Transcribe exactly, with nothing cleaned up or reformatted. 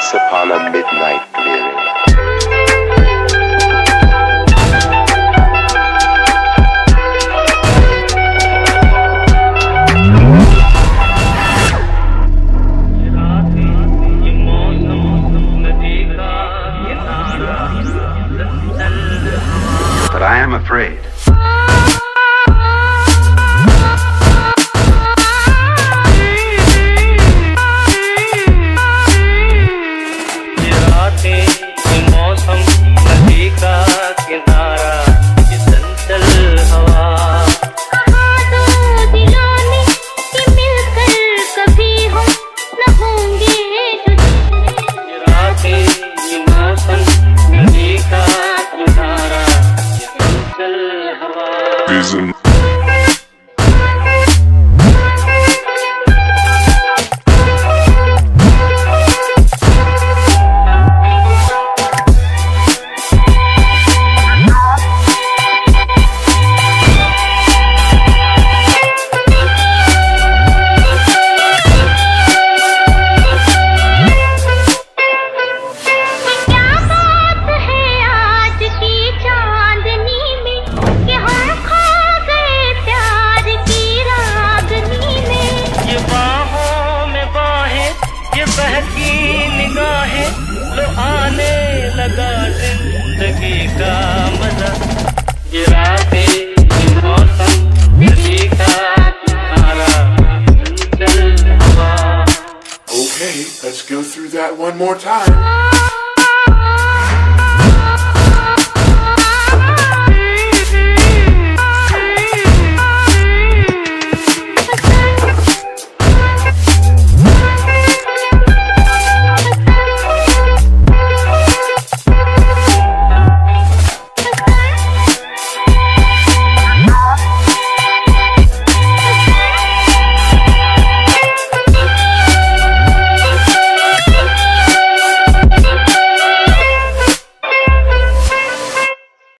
Once upon a midnight clearing. But I am afraid. ये रातें, ये मौसम, नदी का किनारा, ये चंचल हवा। कहा दो दिलों ने कि मिलकर कभी हम न होंगे जुदा। ये रातें, ये मौसम, नदी का किनारा, ये चंचल हवा।